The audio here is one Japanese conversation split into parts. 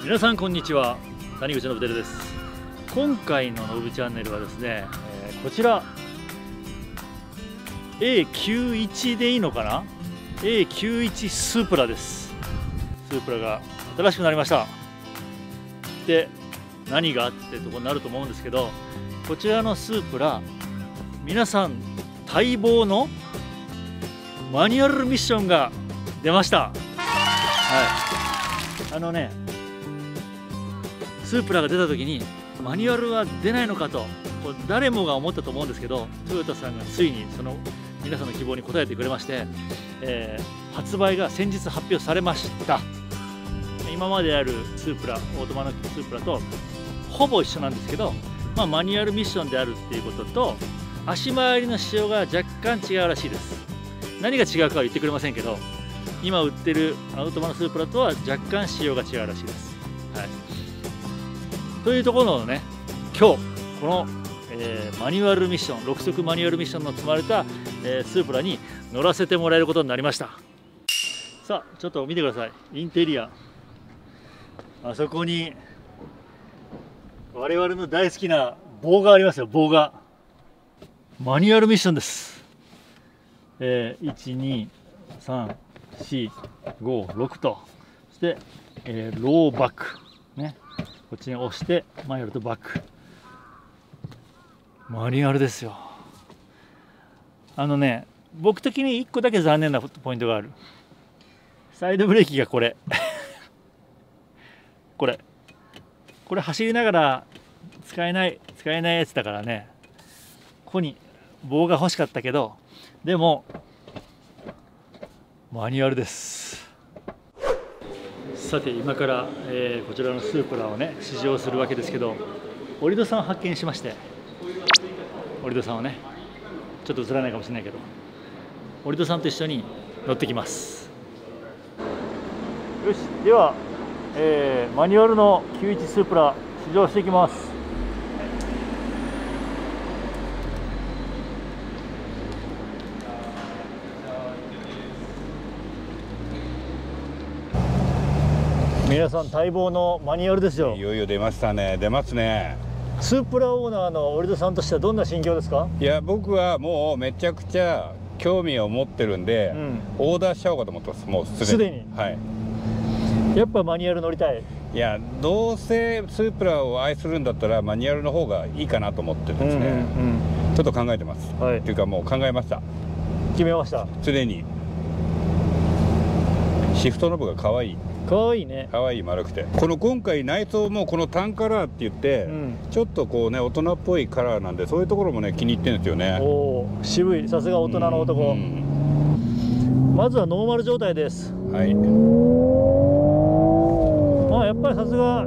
皆さんこんにちは、谷口信輝です。今回ののぶチャンネルはですね、こちら A91 でいいのかな、 A91 スープラです。スープラが新しくなりました。で、何がってとこになると思うんですけど、こちらのスープラ、皆さん待望のマニュアルミッションが出ました。はい、スープラが出た時にマニュアルは出ないのかと誰もが思ったと思うんですけど、トヨタさんがついにその皆さんの希望に応えてくれまして、発売が先日発表されました。今まであるスープラ、オートマのスープラとほぼ一緒なんですけど、マニュアルミッションであるっていうことと、足回りの仕様が若干違うらしいです。何が違うかは言ってくれませんけど、今売ってるオートマのスープラとは若干仕様が違うらしいです。はい、というところのね、今日この、マニュアルミッション、6速マニュアルミッションの積まれた、スープラに乗らせてもらえることになりました。さあちょっと見てください。インテリア、あそこに我々の大好きな棒がありますよ。棒がマニュアルミッションです。12345として、ローバックね、こっちに押して前やるとバック、マニュアルですよ。僕的に1個だけ残念なポイントがある。サイドブレーキがこれこれ走りながら使えないやつだからね、ここに棒が欲しかったけど、でもマニュアルです。さて今から、こちらのスープラをね試乗するわけですけど、折戸さんを発見しまして、折戸さんをねちょっと映らないかもしれないけど、折戸さんと一緒に乗ってきます。よし、では、マニュアルの91スープラ試乗していきます。皆さん待望のマニュアルですよ。 いよいよ出ましたね。出ますね。 スープラオーナーの折戸さんとしてはどんな心境ですか？ いや、僕はもうめちゃくちゃ興味を持ってるんで、オーダーしちゃおうかと思ってます。もうすでに。はい。 やっぱマニュアル乗りたい。 いや、どうせスープラを愛するんだったらマニュアルの方がいいかなと思ってですね、ちょっと考えてます。はい。っていうかもう考えました。 決めました。 すでに。シフトノブが可愛い。 可愛いね。 可愛い、丸くて。今回内装もこのタンカラーって言って、ちょっとこうね大人っぽいカラーなんで、そういうところもね気に入ってるんですよね。おお、渋い。さすが大人の男。まずはノーマル状態です。はい。やっぱりさすが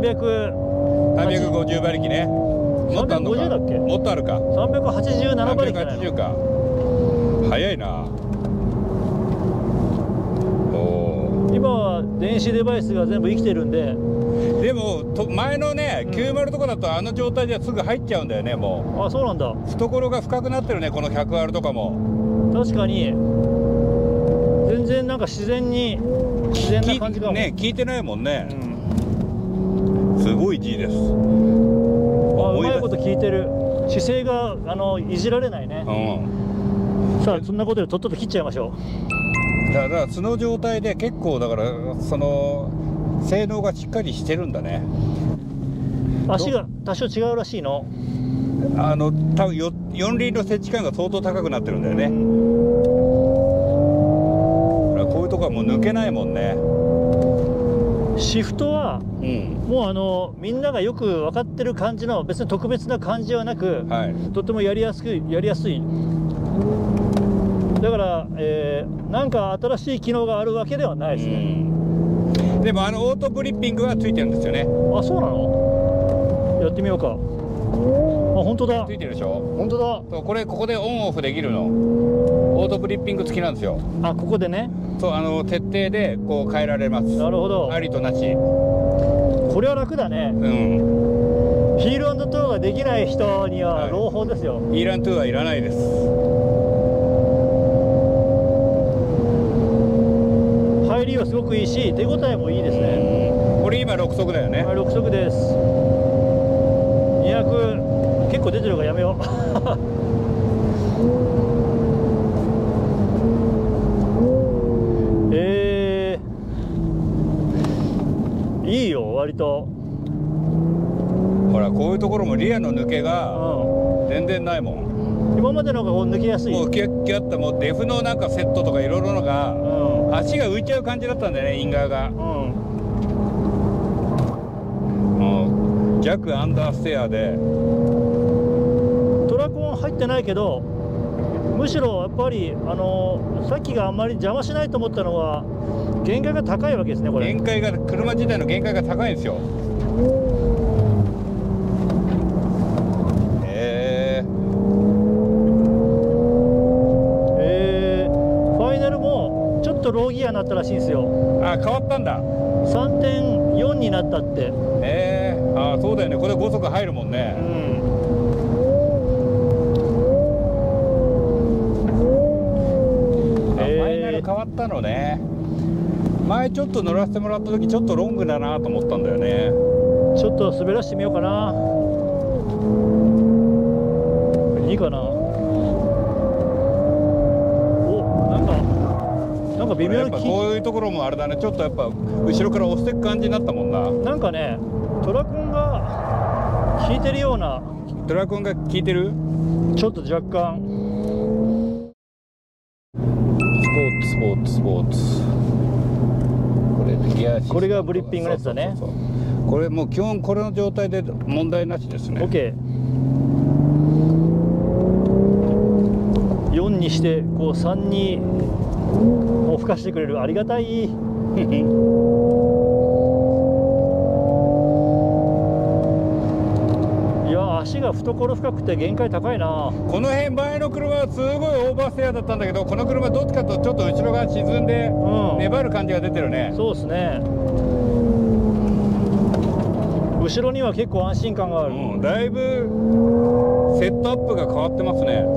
350 馬力ね。もっとあるのか。350だっけ？もっとあるか。 387馬力じゃないの？ 380か。早いな。 今は電子デバイスが全部生きてるんで。 でも前のね90とかだとあの状態ですぐ入っちゃうんだよね。もう。あ、そうなんだ。懐が深くなってるね、この 100R とかも。確かに全然なんか自然な感じがね、聞いてないもんね。すごい G です。うまいこと聞いてる。姿勢がいじられないね。さあそんなことでとっとと切っちゃいましょう。だから素の状態で結構だからその性能がしっかりしてるんだね。足が多少違うらしいの。多分4輪の接地感が相当高くなってるんだよね。こういうとこはもう抜けないもんね。シフトは、もうみんながよく分かってる感じの、別に特別な感じはなく、とってもやりやすい。だから、なんか新しい機能があるわけではないですね。でもオートグリッピングはついてるんですよね。あ、そうなの？やってみようか。あ、本当だ。ついてるでしょ。本当だ。そう、ここでオンオフできるの。オートグリッピング付きなんですよ。あ、ここでね。そう、徹底でこう変えられます。なるほど。ありとなし。これは楽だね。ヒール&トゥーができない人には朗報ですよ。ヒール&トゥーはいらないです。入りはすごくいいし、手応えもいいですね。これ今 6速だよね。 はい、6速です。200結構出てるからやめよう。いいよ割と。 ほらこういうところもリアの抜けが全然ないもん。 今までの方がこう抜けやすい。 もうキュッキュッともうデフのなんかセットとかいろいろのが、足が浮いちゃう感じだったんだよね、イン側が。弱アンダーステアでトラコン入ってないけど、むしろやっぱりさっきがあんまり邪魔しないと思ったのは限界が高いわけですね。これ限界が、車自体の限界が高いんですよ。 ファイナルもちょっとローギアになったらしいんですよ。 あ、変わったんだ。 3.4 になったって。 あ、そうだよね。これ5速入るもんね。ファイナル変わったのね。前ちょっと乗らせてもらった時ちょっとロングだなと思ったんだよね。 ちょっと滑らしてみようかな。いいかな。なんか微妙な、 こういうところもあれだね。ちょっとやっぱ後ろから押していく感じになったもんな。 なんかね、トラコンが効いてるような。 トラコンが効いてる？ ちょっと若干。 スポーツ。 これがブリッピングのやつだね。 これもう基本これの状態で問題なしですね。 OK。 4にしてこう3にもう吹かしてくれる、ありがたい。いや足が懐深くて限界高いな。 この辺前の車はすごいオーバーステアだったんだけど、この車どっちかというとちょっと後ろ側沈んで粘る感じが出てるね。 そうですね。後ろには結構安心感がある。 だいぶセットアップが変わってますね。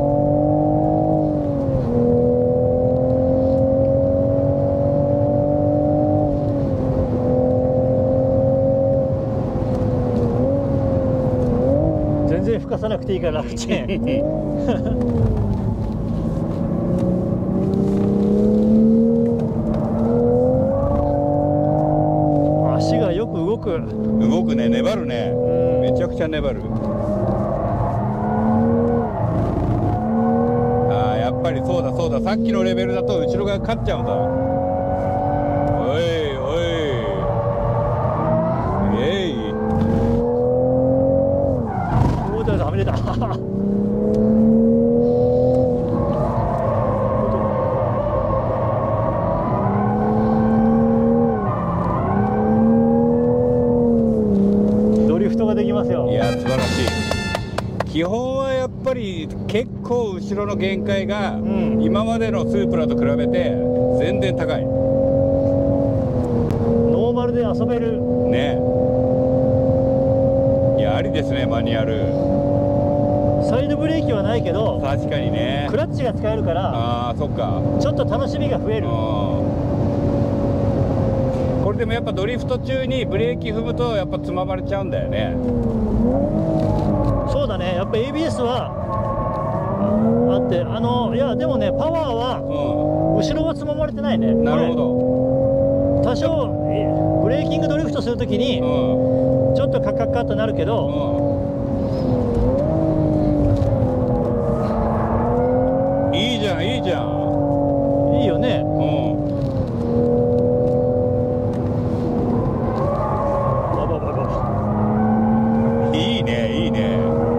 全然吹かさなくていいから楽ちん。足がよく動くね、粘るね。めちゃくちゃ粘る。あ、やっぱりそうだ、さっきのレベルだと後ろが勝っちゃうんだ。おいおい、 おー、ダメだ。ドリフトができますよ。 いや、素晴らしい。基本はやっぱり結構後ろの限界が、今までのスープラと比べて全然高い。 ノーマルで遊べるね。いや、ありですね、マニュアル。 サイドブレーキはないけど確かにね、 クラッチが使えるから、 ああ、そっか、 ちょっと楽しみが増える。 これでもやっぱドリフト中にブレーキ踏むとやっぱつままれちゃうんだよね。 そうだね、やっぱ ABS はあって、いやでもね、パワーは後ろはつままれてないね。 なるほど。 多少ブレーキングドリフトするときにちょっとカッカッカッとなるけど、 いいじゃん、いいじゃん。 いいよね。 いいね、いいね。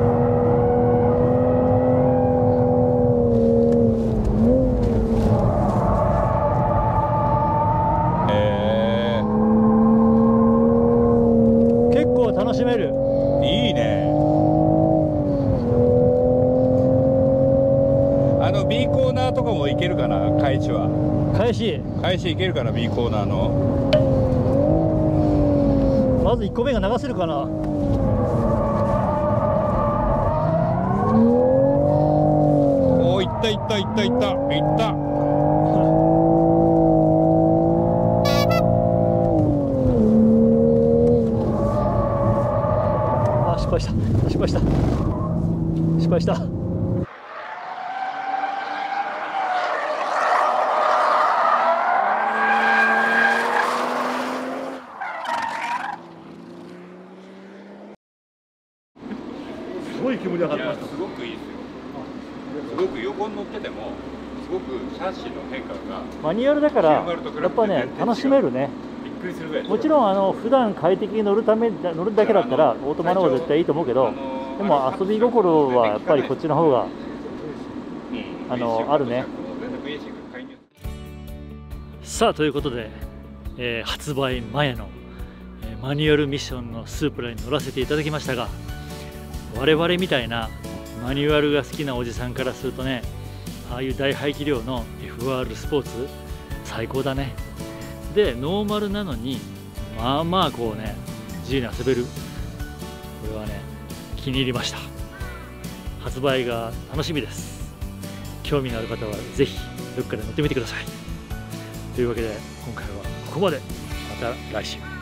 結構楽しめる。 いいね。B コーナーとかもいけるかな、開始は。開始いけるかな、 B コーナーの。 まず1個目が流せるかな。 おお、いった。 敗した失敗した失敗した。すごい煙上がってました。 すごくいいですよ。すごく横に乗っててもすごくシャシの変化がマニュアルだからやっぱね楽しめるね。もちろん普段快適に乗るだけだったらオートマの方が絶対いいと思うけど、でも遊び心はやっぱりこっちの方があるね。さあということで、発売前のマニュアルミッションのスープラに乗らせていただきましたが、我々みたいなマニュアルが好きなおじさんからするとね、ああいう大排気量の FR スポーツ最高だね。でノーマルなのにまあまあこうね自由に遊べる、これはね気に入りました。発売が楽しみです。興味のある方はぜひどっかで乗ってみてください。というわけで今回はここまで。また来週。